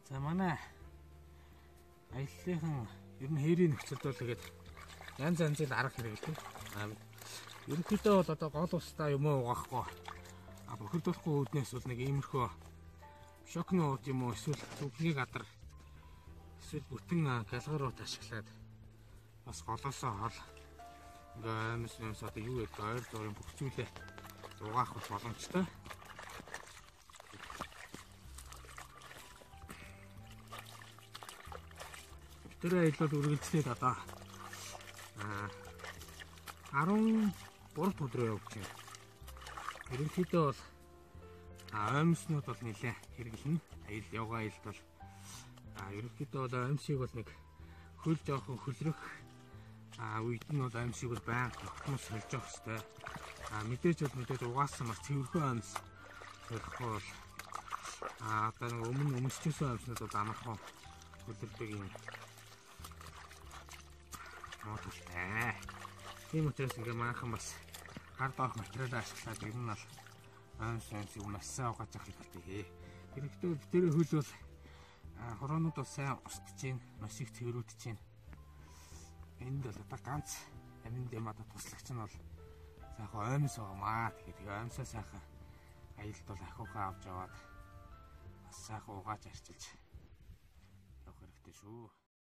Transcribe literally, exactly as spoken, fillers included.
За манай аяллаахан ер нь хээрийн нөхцөлд бол тэгээд янз янзын арга хэрэгэлдэг. Аа ерөнхийдөө бол одоо гол устдаа юм уу угаахгүй. А бохирдуулахгүй үүднээс бол нэг иймэрхүү шокны ууд юм уу эсвэл зүгний гадар эсвэл бүтэн галгарууд ашиглаад бас голоосоо хол ингээ амс амс одоо юу гэдэг ойр дурын бүх зүйлээ угаах боломжтой. Тэр аялал үргэлжлээд одоо арван гурав өдрөө явж байна. Ерөнхийдөө бол аимснууд бол нэлээ хэрэглэнэ. Аял явгаа аялд бол ерөнхийдөө бол аимсыг бол нэг хөл жоохон хөлрөх үед нь бол аимсыг бол байнга тогтмол сольж явах хэрэгтэй. Мэдээж бол мэдээж угаасан маш цэвэрхэн аимс сольхгүй бол одоо нэг өмнө өмсчихсэн аимснууд бол амархан хөлөрдөг юм. Мотортой. Тийм учраас ингээ манайхан бас гар доох материалаа ашиглаад ер нь бол аимс аимсыг маш сайн угааж авах хэрэгтэй. Хэрэгтэй тэр хөл бол хороонууд бас сайн устж чинь, маш их цэвэрүүдж чинь. Энд бол одоо ганц амин дэмада туслагч нь бол сайхан аимс угаамаа. Тэгээд аимсаа сайхан аялд бол ахиухаа авч яваад бас сайхан угааж арчилж явах хэрэгтэй шүү.